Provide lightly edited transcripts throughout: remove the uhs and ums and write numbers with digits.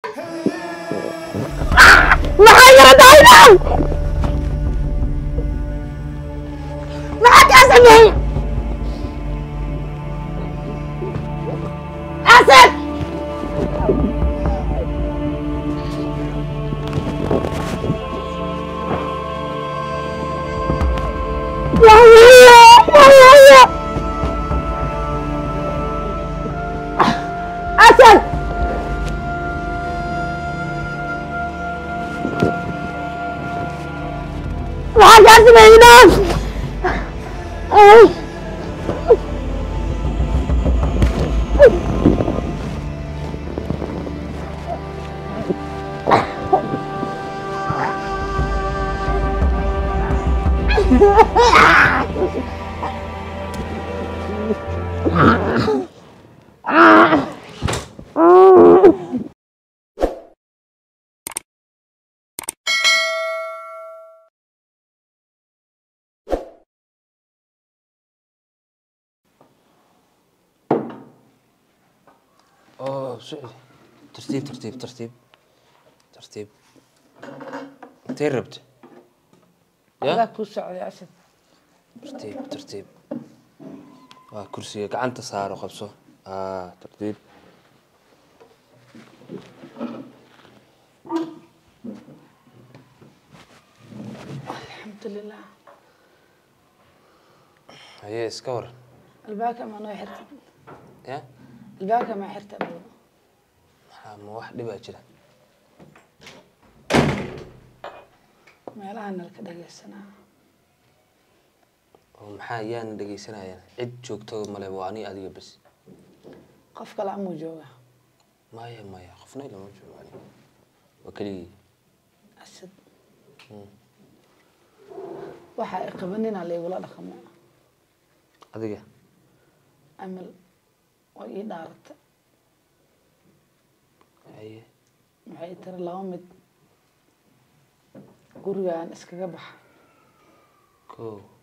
محيا دايما معك أسمي أسد أسد معك أسمي ناس اوه سعودي ترتيب ترتيب ترتيب ترتيب انت ربت لا كوسع يا أسد ترتيب ترتيب كرسي قعنت صار وقبصه ترتيب الحمد لله هي اسكور الباكة ما نوع حرت يا الباكة ما حرت أبدا ما واحد بقى كده ما لها لك دقيسنا ومحا يان دقيسنا يعني عد joogto male waa ani adiga bas qof kale amu jooga maya qofna lama joogo ani waa kaliya asad waxa ay qabanina leeyla dhaqamo adiga amal way ii dhaarta aye maxay tar laba mid gurigaan iskaga bax ko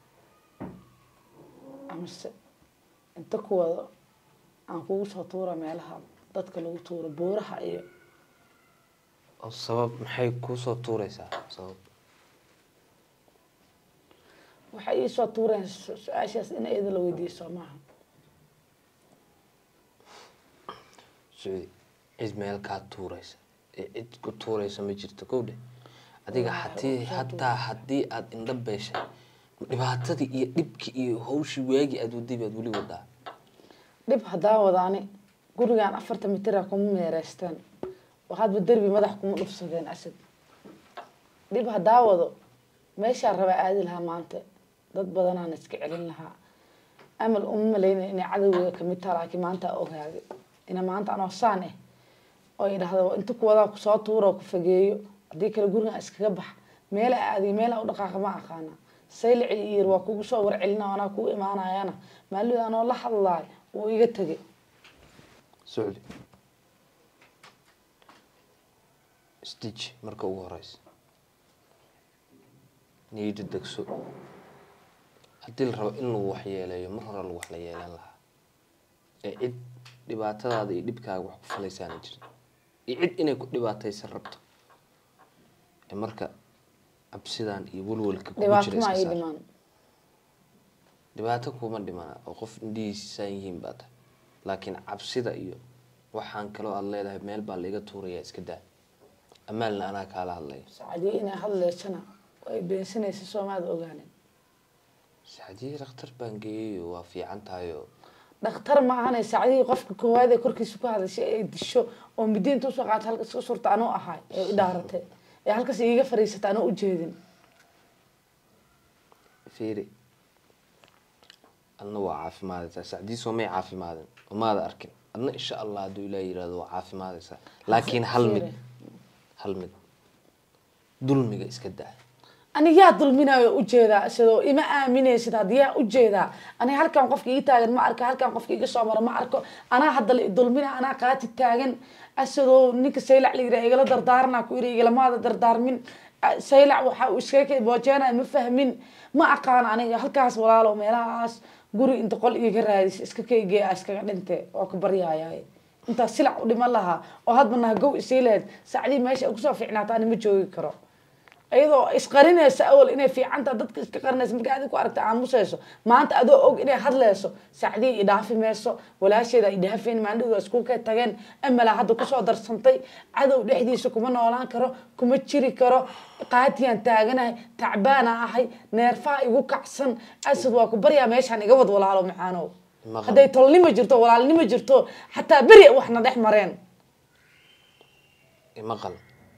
amse inta ku wado aan kugu soo tuura meelaha dadka lagu tuuro buuraha iyo oo sabab maxay ku soo tuuraysaa sabab waxa ay soo tuureen su'aashaas in ay la weydiiso maaha Saudi cid meel ka tuuraysa cid ku tuuraysa ma jirto kowde adiga hataa hadii aad indha beeshay dhibaatadii iyo dhibkii iyo hawshii waagi aad wali wadaa dhib hadaa wadaani gurigaan 4 mitir kuma meereystaan waxaad darbi madax kuma dhufsadeen asad dhib hadaa wado meesha raba aadi lahaa maanta dad badan aan iska celin lahaa amal maleynay in cadawga kamid tahay laakiin maanta ogaaday ina maanta aan saan oo idhaahdo inta ku wada ku soo tuuro ku fageeyo hadii kala guriga iskaga bax meel aadi meel u dhaqaaq ma aqaana sayl ciir waa kugu soo war celina ana ku imaanayana maalin aan la hadlay oo iga tagay Saudi stitch marka ugu horeysa niyada dagso hadii la rabo in lagu waxyeeleeyo mar hore lagu wax la yeelan lahaa cid dhibaatadaada iyo dhibkaaga wax ku falaysaan jirin cid inay ku dhibaataysan rabto marka absidaan iyo walwalka ku jira dhibaato kuma dhimana oo qof indhiisaan yihiin baad laakiin absida iyo waxaan kale oo aad leedahay meel baa la iga tuuraya iska daa amaalna ana kala hadlay saacadii ina hadleysana way beensanaysa Soomaaliya ogaaneen saacadii dhakhtar baan geeyay waa fiican tahay dhakhtar ma ahanay saacadii qofka koowaad ee korkiisa ku hadashay ay disho oo mideenta soo qaat halka iska surta anoo ahay ee idaaratay ee halkaas iiga fariisata anoo u jeedin fiiri anna waa caafimaadaysa saacadii soo may caafimaadin maada arkin adna insha Allah haduu Ilaahay yiraahdo waa caafimaadaysa laakiin hal mid dulmiga iska daa aniga dulminayo u jeeda sidoo ima aaminaysid hadii u jeeda ani halkan qofka ii taagan ma arka halkan qofka iga soo mara ma arko ana hadda dulmina ana qaati taagan asoo ninka saylac liira igala dardaarna ku iri igala maada dardaarmin saylac waxa uu iska boojana ma fahmin ma aqaan aniga halkaas walaalo meelahaas guri inta qol iga raadis iska keegay iskaga dhintay oo ka baryaayay انت سلع ودما لها وهاد منها جو اسيلاد سعدي ماشي اكسو فيعناتا انا ما جوغي كرو ايضو اسقرينيسا اول انay fiicanta dadka iska qarinaysa marka aad ku aragta aamusayso maanta adoo og inay hadlayso sacdii idhaafi meeso walaasheeda idhaafeen maandhow isku ka tageen amala hadda ku soo darsantay cadow dhexdiisa kuma noolaan karo kuma jiri karo qaatiyan taaganahay tacbaana ahay neerfaa igu kacsan asad waa ku baryaa meeshan iga wad walaalo macaano haday tolnimo jirto walaalnimo jirto xataa bari waxna dhex mareen maqal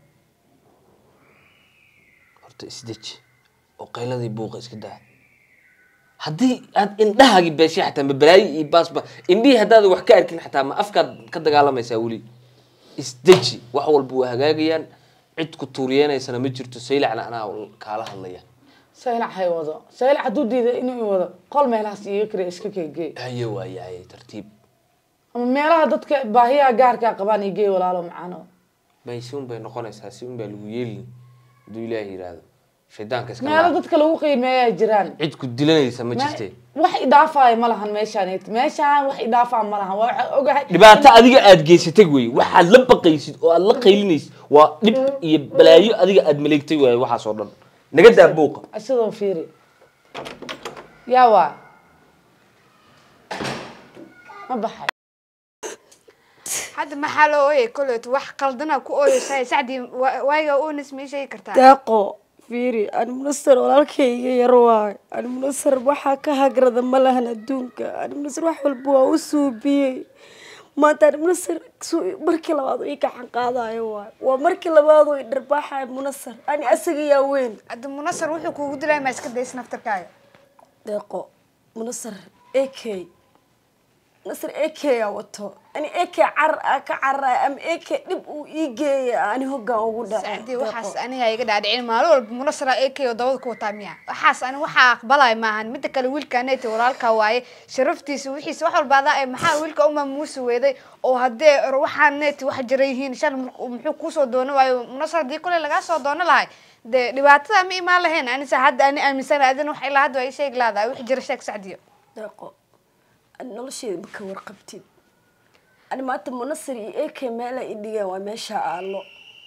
isdeji oo qayladii buuqa iska daa haddii aad indhahaagi beeshay xataa ma balaayi iyo baasba indhihii haddaad wax ka arkin xataa ma afkaad ka dagaalamaysaa weli isdeji wax walba waa hagaagayaan cid ku tuuriyeenaysana ma jirto saylacna anaa kaala hadlaya saylac hay wado saylac hadduu diiday inuu wado qol meelahaas iiga kare iska keegee haye waayahay tartiib ama meelaha dadka baahiyaha gaarkaa qabaan igee walaalo macaano baysiun bay noqonaysaa si un baa lagu yeelin hadduu ilaahi yidhaahdo shaydaanka iska meelo dadka lagu qiimeeyaa jiraan cid ku dilanaysa ma jirtee wax idaafaay ma lahan meeshaan wax idaafaa ma lahan waa ogahay dhibaato adiga aad geysatay wey waxaad la baqaysid oo aad la qaylinaysid waa dhib iyo balaayo adiga aad maleegtay waay waxaas oo dhan naga daa buuqa sidoo fiiri yaa waa ma baxay هذا محل أوي كله واحد قلدنا كأوي سعدي وايجا أونس ماشي كرتا داقو فيري أنا منصر ولا كي يروى أنا منصر وحا كهجرد ملهنا الدونك أنا منصر وح والبوا وسوبي ما ترى منصر مركي لبعض إيك عن قاضي أيوة ومركي لبعض يدربحها منصر أنا أسقي يا وين هذا منصر وحو كود لا ما يسكت ديس نفتر كاي داقو منصر إيكي نصر إيكي وطو أنا إيكي كعر أم إيكي نبقوا إيجي أنا هجا وجودا سعدي وحاس أنا هاي قاعد عين مالو منصر إيكي وداود كوتامية وحاس أنا وحا قبلاي معهن متى كل كانت ولا الكواي شرفتي سويحي سوحر بعضها محاول موسى ويدي وهدي روحها نت واحد جريهين شان محكوس ودونه ومنصر دي كل اللي قاعد ودونه لهاي دي بعتها مي مالهن أنا سعد أنا مثلا أذن وحي لهاد وأي شيء لا وحي جرشك سعديو دقو أنا شيء بكور قبتي أنا ما تمنصر إيك مالا إديا وماشى الله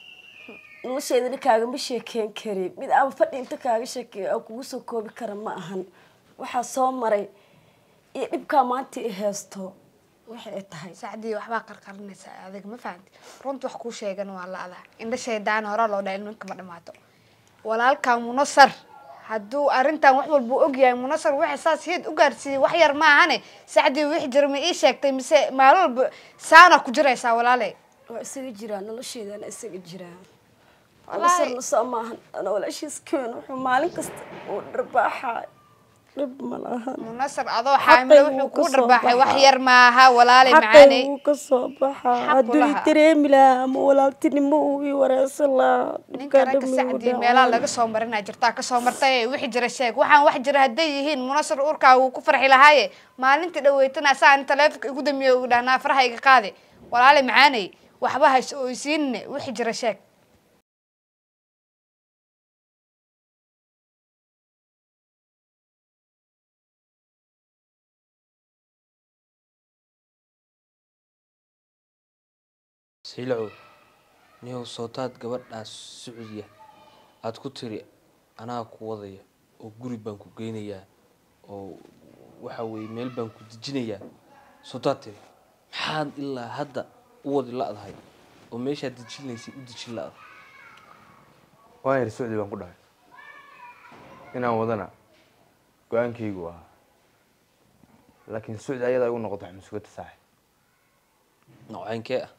نلشي إذا كاغا مشي كين كريم مid aan fadhi inta kaaga sheekay oo kugu soo koobi kara ma ahan waxa soo maray iyo dhibka maanta i heesto waxay tahay سعدي وحبا قرقرنيسا adiga ma fahanti runta wax ku sheegan waa la adaa inda sheedaan hore loo dhayn ninka ma dhamaato walaalka munasar hadduu arintan wax walba og yahay munasar wax saas heed u gaarsiiyay wax yar ma ahane sacdi wax jirma ii sheegtay mise maal walba saana ku jiraysaa walaalay waa isaga jiraan nolosheedana isaga jiraan munasar la soo maahan ana walaashiis keen wuxuu maalin kasta oo dharbaaxa dhib ma lahan munasar adoo xaamilo wuxuu ku dharbaaxay wax yar ma aha walaalay macaani uu ka soo baxa hadduu dareemi lahaa ama walaaltinimo uu i wareysan lahaa ninka rag sacdi meelaha laga soo marinaa jirtaa ka soo martay wixii jira sheeg waxaan wax jira haday yihiin munasar urka uu ku farxi lahaaye maalinta dhaweeytana saan taleefanka ugu damiyo u dhahnaa faraha iga qaade walaalay macaani waxba hays oo isiin wixii jira sheeg سيلعو نيو صوتات gabadhaas Sacuudiya aad ku tiri anaa ku wadaya oo guri baan ku geynayaa oo waxa weey meel baan ku dejinayaa صوتات maxaad ilaa hadda u wadi laadahay oo meesha dejinaysay u dejin laad waan Sacuudi baan ku dhahay inaan wadana go'aankaygu ah laakiin Sacuudi ayada ay u noqoto xamsuugta saaxib noocankee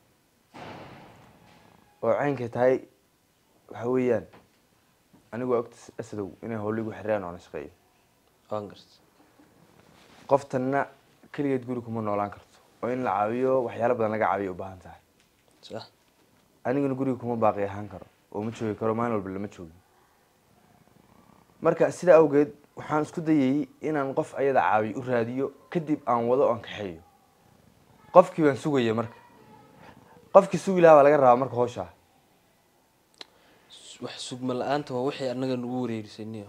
oo caynka tahay waxa weeyaan anigu waqti asadow inay hawligu xiraan oo shaqeeyo angars qoftanna kaligeed guri kuma noolaan karto oo in la caawiyo waxyaalo badan laga caawiyo u baahan tahay sax aniguna guriga kuma baaqi ahaan karo oo ma joogi karo maalin walba lama joogo marka sida awgeed waxaan isku dayay inaan qof ayada caawiyo u raadiyo kadib aan wado aan kaxeeyo qofkii waan sugayay marka qofkii sugi lahaa laga rabaa marka hawsha wax sugma la'aanta waa wixii anaga nagu wareerisanay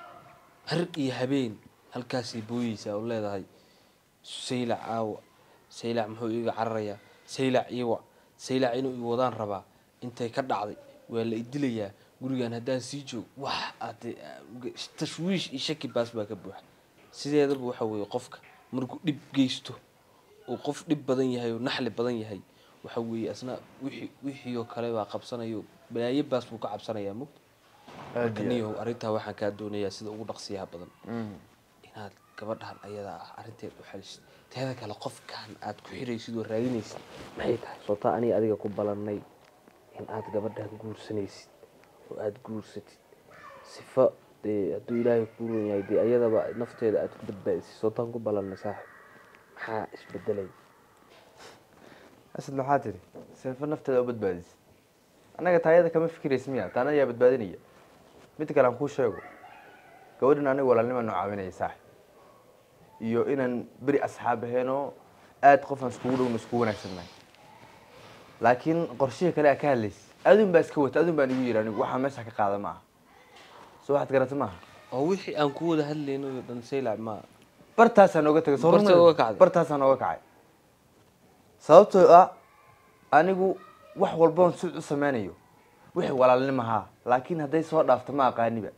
har iyo habeen halkaas ay booyaysaa oo leedahay sayla caawa saylac muxuu iga cararayaa saylac iiwa saylac inuu i wadaan rabaa intay ka dhacday waa la idilayaa gurigan haddaan sii joog wax tashwiish iyo shaki baas baa ka buuxa sideedaba waxa weeye qofka markuu dhib geysto oo qof dhib badan yahay oo naxli badan yahay waxa weeye asna wixii oo kale baa qabsanayo balaayo baas buu ka cabsanayaa mugta niyo arrintaa waxaan kaa doonayaa sida ugu dhaqsiyaha badan inaad gabadhan ayada ah arrinteed u xalisid teeda kale qofkan aad ku xiraysid oo raadinaysid maxay tahay soota aniga adiga ku balannay in aad gabadhan guursanaysid oo aad guursatid sifa hadduu ilaahay kuu ron yahay dee ayadaba nafteeda aad ku badbaadisay sootaan ku balannay saaxib maxaa isbedelay asad maxaa tiri sifa nafteeda u badbaadisay annaga taayada kama fikiraysa miya taana ayaa badbaadinaya mid kale aan kuu sheego gabadhan aniga walaalnima noo caawinaya saaxib iyo inaan beri asxaab aheenoo aad qofaan iskugu dhowna isku wanaagsannahay laakiin qorshihii kale aa ka hadlaysa adun baa iska wata adun baan igu yidhi anigu waxaa meesha ka qaada maaha soo waxaad garata maaha oo wixii aan ku wada hadlayno oo dhan saylac ma bartaasaan nooga tagay Bartaa uga kacday. bartaasaan nooga kacay sababtoo ah anigu wax walboon si u sameynayo wixii walaalnimahaa laakiin hadday soo dhaafto ma aqaaniba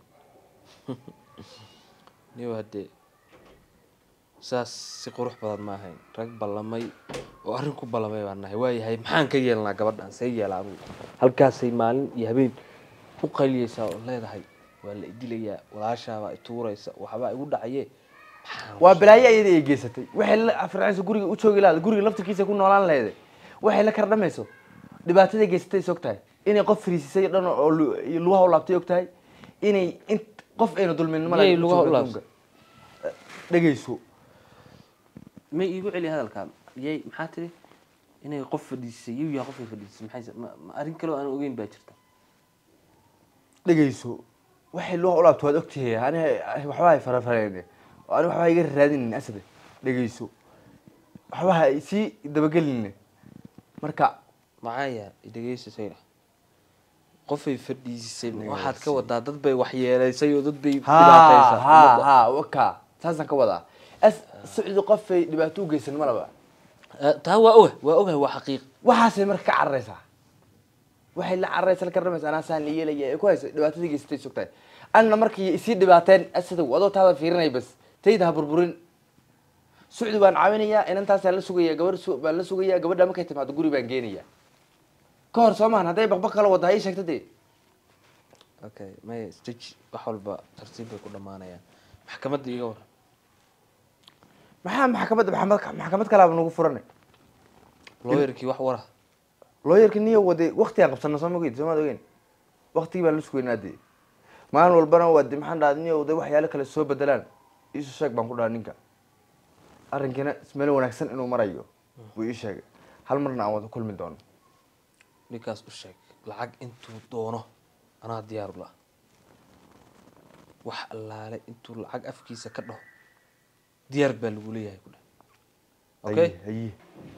niyo haddee saas si qurux badan ma ahayn rag ballamay oo arrin ku ballamay baan nahay waayahay maxaan ka yeelnaa gabadhan see yeelaa anugu halkaasay maalin iyo habeen u qayliyeysaa oo leedahay waa la idilayaa walaashaabaa ituuraysa waxbaa igu dhacaye waa balaayo ayada ay geysatay waxay la afracayso guriga u joogi lahayd guriga laftirkiisa ku noolaan lahayd waxay la kardhamayso dhibaatada geysatay is og tahay inay qof fariisisay dhan oo lugaha u laabtay og tahay inay qof ayna dulmin Yay lugaha u laabtay? dhegayso ma iigu celi hadalkaan yay maxaa tiri inay qof fadhiisay yuu yaa qofay fadhiisay maxay ma arrin kale oo aan ogeyn baa jirta dhegayso waxay lugaha u laabtay waad ogtahay aniga waxba ay farafareen aniga waxba iga raadinin asad dhegayso waxba ay sii dabagelin marka maxaya dhegeysa sayla qofay fadhiisay waxaad ka wadaa dad bay wax yeelaysay oo dad bay dhibaataysay ha waka taasaan ka wadaa socdo qofay dhibaato u geysan ma laba taa waa ogahay waa xaqiiq waxaasay marka ka cararaysaa waxay la cararaysaa la karamaysa anaa saan la yeelaya ku hayso dhibaatadii geysatay sugtay anna markii isii dhibaateen asada wadoo taada fiirinay bas tayda ha burburin socdo baan caawinayaa inantaasaan la sugayaa baan la sugayaa gabadha markay timaado guri baan geenayaa ka hor soo maahan hadday baqbaq kala wada ha ii sheegta dee okay may stage wax walba tartiib bay ku dhamaanayaan maxkamadda iga waran maxkamad kalaaba nagu furanay lawyerkii wax wara lawyerkii niyo wade waqtigaan qabsana soo mageyd soo maad ogeyn waqtigii baan la sugaynaa dee maalin walbana wade maxaan dhaha niyo wade waxyaalo kale soo bedelaan iisu sheeg baan ku dhaha ninka arrinkiina meel wanaagsan inuu marayo buu ii sheegay hal marna aan wada kulmi doono ninkaas u sheeg lacag intuu doono anaa diyaar u lah wax allaale intuu lacag afkiisa ka dhaho diyaar baa lagu leeyahay ku dheh okay haye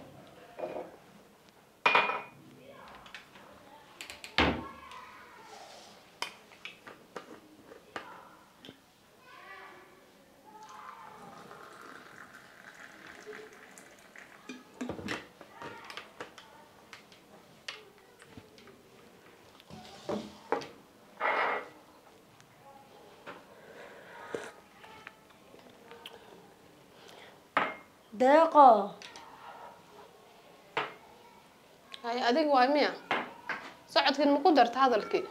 deeqo hay adiga waa miya socodkin ma ku darta hadalkii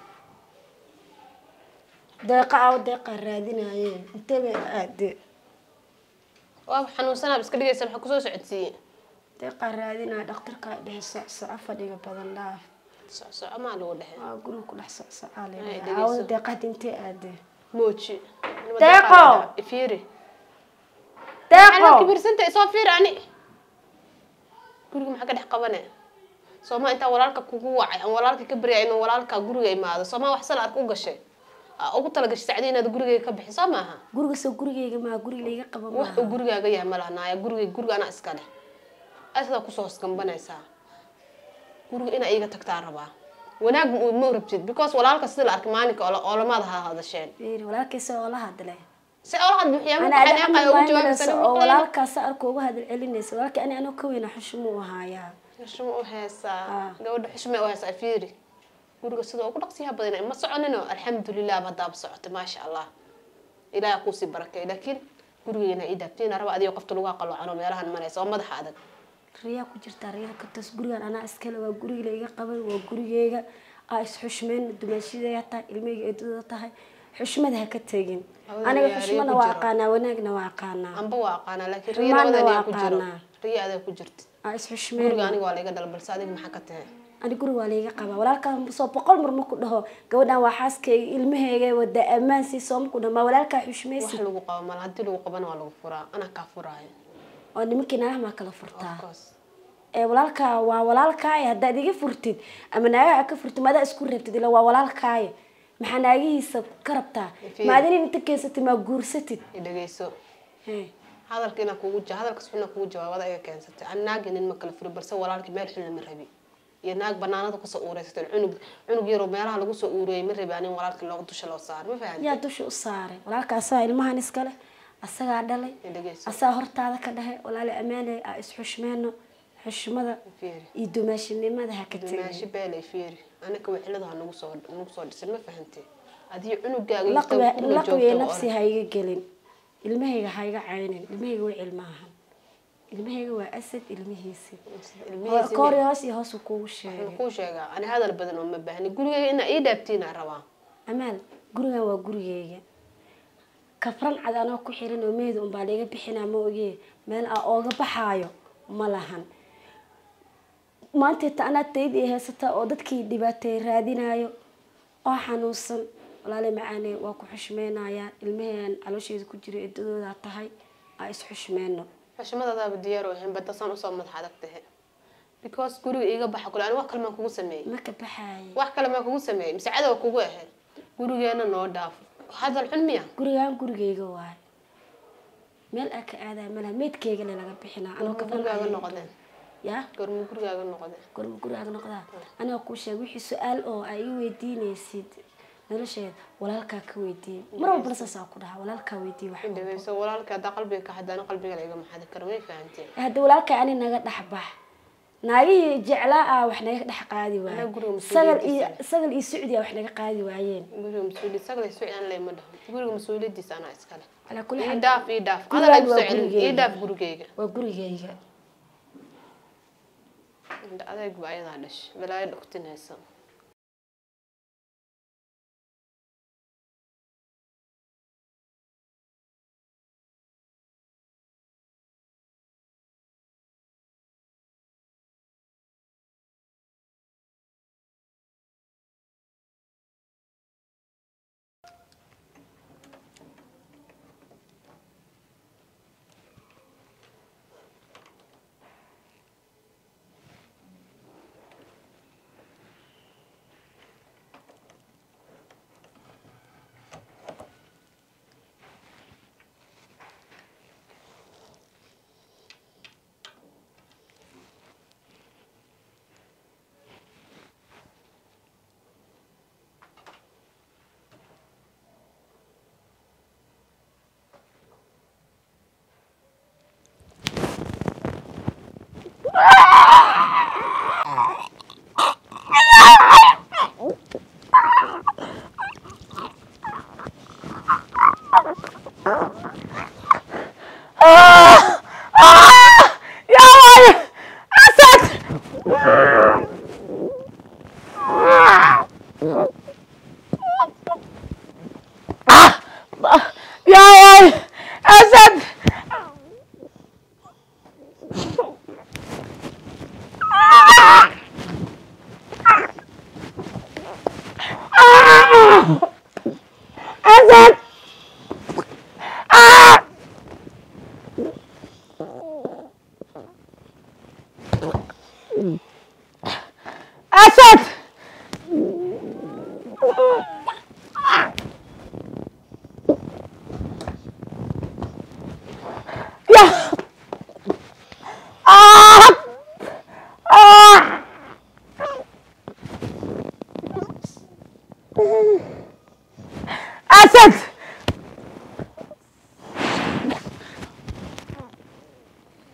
deeqa aw deeqa raadinayeen intee bay aadee waa xanuunsanaad iska dhigaysa maxaa kusoo socodsiiyey deeqa raadinaya dhakhtarkaa dhehe socsoco fadhiga badan dhaaf socsoco maa lagu dhexe waa guriga ku dhex socsocaa Ay, leedahay dhegeyso. aawada deeqaad intee aadee mooji Deeqo! ifiiri deeqo kibirsanta isoo fiiri ani guriga maxaa ka dhex qabane sooma intaa walaalka kugu wacay aan walaalka ka baryay inuu walaalka guriga imaado sooma wax sala ark u gashay ugu talagashay sacdi inaad gurigayga ka bixi soo maaha guriga soo gurigayga maa guriga layga qaba wax maaha uu gurigaaga yahay ma lahnaayo guriga anaa iska leh asadaa kusoo hosgambanaysaa guriga inaa iiga tagtaa rabaa wanaag ma rabtid because walaalka sida la arkay maalinka oolamaada ha hadasheen walaalkiisa oo la hadle سأقول بحياة أنا متحنقة يوم جواب أنا سنة ولا مقلنا الكاسة أركوه هذا العلنيس ولكن أنا كوينا حشموها يا حشمة وهسا قول حشمة وهسا فيري guriga sidoo ugu dhaqsiyaha badan ma soconino alxamdulilah hadaab socoto ma sha Allah ilaahay ku si barakay laakiin gurigeena ii daabteen raba adiga qofta lagu qalocano meelahan marayso madaxa adag riyaa ku jirta riyaa ka tas gurigan ana iskale waa guriga iga qabay waa gurigeyga ay is xushmeen dumaashidaya ta ilmeyga eedada tahay xushmada ha ka tagin aniga xushmada waa aqaana wanaagna waa aqaana amba waa aqaana laakiin riyaa labadana ku jiro riyaa adag ku jirta ay is xushmeen guriga aniga waa la iga dalbalsa adiga maxaa ka tahay أنا أقول والله قبا ولا كان صوب بقول مرة كده جودنا وحاسك المهجة وده أمان سي صوم كده ما ولا كحوش ميسي وحلو قبا ما هدي له قبنا ولا فرا أنا كفراي أنا ممكن أهم كلا فرتا ولا كاي هدا ديجي فرتيد أما أنا كفرت ما ده أسكور ربتدي لو ولا كاي محنا جي سب كربتا ما أدري أنت كيستي ما جورستي إذا جيسو هذا الكنا كوجه هذا الكسبنا كوجه وهذا إيه كان ست أنا جنين ما كلا فري برسوا ولا كمال حل من ربي يناق بنانات قصة أوريست عنق يرو ميرها لو قصة أوري من ربي أنا ولكن لو قدوش لو صار ما فهمت يا دوش صار ولكن أسا المها نسكله أسا قاعدلي أسا هرت هذا كده ولا لأمانة إسحش منه حشمة يدو ماشي ما ده هكتير ماشي بالي فيري أنا كوحلتها نقصد بس ما فهمتي هذه عنق جاي لقوي نفسي هاي جلين المهيجة هاي عينين المهيجة وعلمها المهيجة وأسد المهيسي كوريوسي هاسو كوشة أنا هذا البدن وما بهني قولي إن إيه دابتين روا أمال قولي وقولي كفرن عاد أنا كحيرين وميد ومبالغ بحنا موجي من أوجا بحايو ملهن ما أنت أنا تيدي هسه أودتك دبتي رادينايو حنوصل ولا لي معاني واكو حشمينا يا المهن على شيء كجري الدود هاي عايز حشمينه حشمada daa diyaaro ahayn bada san u soo madaxadagtahay because guriga iga baxa kula aan wax kale ma kugu sameeyay ma ka baxay wax kale ma kugu sameeyay misacada kugu ahayn gurigeena noo dhaaf hadal xulmiya gurigeyga waay meel aka aada malaha meedkeyga laga bixina anoo ka gurigaaga noqdeen ya gormu gurigaaga noqdeen anoo ku sheeg wixii su'aal oo ay weydiinaysid nolosheed walaalkaa ka weydiin mar walba saas ku dhaha walaalkaa weydii wax dhageyso walaalka hada qalbiga ka hadana qalbiga la iga maxad karmay fahanteen hada walaalka ani naga dhaxbax naagi jeclaa wax naga dhax qaadi waay sagal iyo Saudi wax naga qaadi waayeen guriga masuuli sagal iyo Saudi aan leeyma dhaho guriga masuuliyadiisa ana iskale ala kulli hal idaaf adala ku socon idaaf gurigeyga waa gurigeyga inta adeeg baayada dhash balaa dhaqtinaysa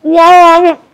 يا